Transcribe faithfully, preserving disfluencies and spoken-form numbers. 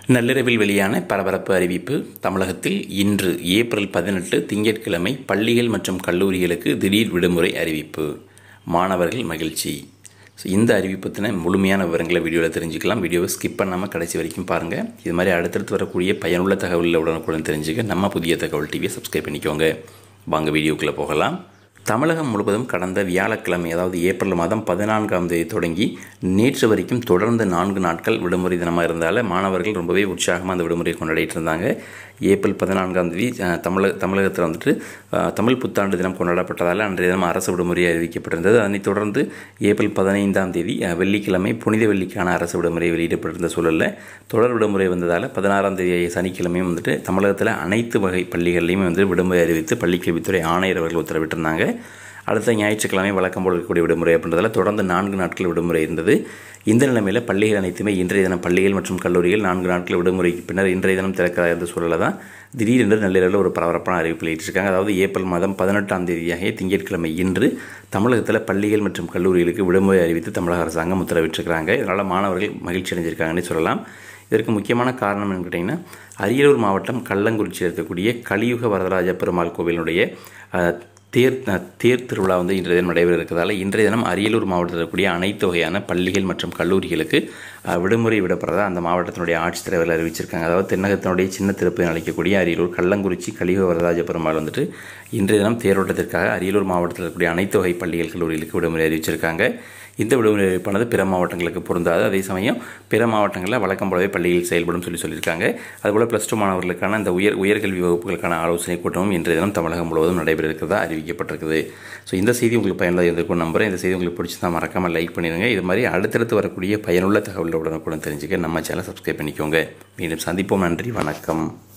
நள்ளிரவில் வெளியான பரபரப்பு அறிவிப்பு. தமிழகத்தில் இன்று ஏப்ரல் பதினெட்டு திங்கட்கிழமை பள்ளிகள் மற்றும் கல்லூரிகளுக்கு திடீர் விடுமுறை அறிவிப்பு. மாணவர்கள் மகிழ்ச்சி. ஸோ இந்த அறிவிப்பத்தின முழுமையான விவரங்களை வீடியோவில் தெரிஞ்சுக்கலாம். வீடியோவை ஸ்கிப் பண்ணாமல் கடைசி வரைக்கும் பாருங்கள். இது மாதிரி அடுத்தடுத்து வரக்கூடிய பயனுள்ள தகவலில் உடனுக்குடன் தெரிஞ்சுக்க நம்ம புதிய தகவல் டிவியை சப்ஸ்கிரைப் பண்ணிக்கோங்க. வாங்க வீடியோக்குள்ளே போகலாம். தமிழகம் முழுவதும் கடந்த வியாழக்கிழமை அதாவது ஏப்ரல் மாதம் பதினான்காம் தேதி தொடங்கி நேற்று வரைக்கும் தொடர்ந்து நான்கு நாட்கள் விடுமுறை தினமாக இருந்தால மாணவர்கள் ரொம்பவே உற்சாகமாக அந்த விடுமுறையை கொண்டாடிட்டு இருந்தாங்க. ஏப்ரல் பதினான்காம் தேதி தமிழக தமிழகத்தில் வந்துட்டு தமிழ் புத்தாண்டு தினம் கொண்டாடப்பட்டதால் அன்றைய தினம் அரசு விடுமுறை அறிவிக்கப்பட்டிருந்தது. அதனைத் தொடர்ந்து ஏப்ரல் பதினைந்தாம் தேதி வெள்ளிக்கிழமை புனித வெள்ளிக்கான அரசு விடுமுறை வெளியிடப்பட்டிருந்த சூழலில் தொடர் விடுமுறை வந்ததால் பதினாறாம் தேதி சனிக்கிழமையும் வந்துட்டு தமிழகத்தில் அனைத்து வகை பள்ளிகள்லையும் வந்து விடுமுறை அறிவித்து பள்ளிக்கல்வித்துறை ஆணையர் அவர்கள் உத்தரவிட்டிருந்தாங்க. அடுத்த ஞாயிற்றுக்கிழமை வழக்கம் போல் இருக்கக்கூடிய விடுமுறை அப்படின்றதால தொடர்ந்து நான்கு நாட்கள் விடுமுறை இருந்தது. இந்த நிலைமையில் பள்ளிகள் அனைத்துமே இன்றைய தினம் பள்ளிகள் மற்றும் கல்லூரிகள் நான்கு நாட்கள் விடுமுறைக்கு பின்னர் இன்றைய தினம் திறக்கிறதா இருந்த சூழலில் தான் திடீரென்று நள்ளிரவில் ஒரு பரபரப்பான அறிவிப்பு வெளியிட்டிருக்காங்க. அதாவது ஏப்ரல் மாதம் பதினெட்டாம் தேதியாக திங்கட்கிழமை இன்று தமிழகத்தில் பள்ளிகள் மற்றும் கல்லூரிகளுக்கு விடுமுறை அறிவித்து தமிழக அரசாங்கம் உத்தரவிட்டிருக்கிறாங்க. இதனால் மாணவர்கள் மகிழ்ச்சி அடைஞ்சிருக்காங்கன்னு சொல்லலாம். இதற்கு முக்கியமான காரணம் என்னன்னு கேட்டிங்கன்னா, அரியலூர் மாவட்டம் கள்ளங்குறிச்சியில் இருக்கக்கூடிய கலியுக வரதராஜ பெருமாள் கோவிலுடைய தேர் தேர் திருவிழா வந்து இன்றைய தினம் நடைபெற இருக்கிறதால இன்றைய தினம் அரியலூர் மாவட்டத்தில் இருக்கக்கூடிய அனைத்து வகையான பள்ளிகள் மற்றும் கல்லூரிகளுக்கு விடுமுறை விடப்படுறதா அந்த மாவட்டத்தினுடைய ஆட்சித்தலைவர்கள் அறிவிச்சிருக்காங்க. அதாவது தென்னகத்தினுடைய சின்ன திருப்பதி அழைக்கக்கூடிய அரியலூர் கள்ளங்குறிச்சி கலியுக வரதராஜ பெருமாள் வந்துட்டு இன்றைய தினம் தேரோட்டத்திற்காக அரியலூர் மாவட்டத்தில் இருக்கக்கூடிய அனைத்து வகை பள்ளிகள் கல்லூரிகளுக்கு விடுமுறை அறிவிச்சிருக்காங்க. இந்த விடுமுறை அறிவிப்பானது பிற மாவட்டங்களுக்கு பொருந்தாது. அதே சமயம் பிற மாவட்டங்களில் வழக்கம் போலவே பள்ளிகள் செயல்படும் சொல்லி சொல்லியிருக்காங்க. அதுபோல் ப்ளஸ் டூ மாணவர்களுக்கான அந்த உயர் உயர்கல்வி வகுப்புகளுக்கான ஆலோசனை கூட்டமும் இன்றைய தினம் தமிழகம் முழுவதும் நடைபெற இருக்கிறதா அறிவிக்கப்பட்டிருக்குது. ஸோ இந்த செய்தி உங்களுக்கு பயனுள்ளதாக இருந்திருக்கும் நம்புறேன். இந்த செய்தி உங்களுக்கு பிடிச்சிருந்தா மறக்காமல் லைக் பண்ணிடுங்க. இது மாதிரி அடுத்தடுத்து வரக்கூடிய பயனுள்ள தகவல் உடனுக்குடன் தெரிஞ்சுக்க நம்ம சேனலை சப்ஸ்கிரைப் பண்ணிக்கோங்க. மீண்டும் சந்திப்போம். நன்றி, வணக்கம்.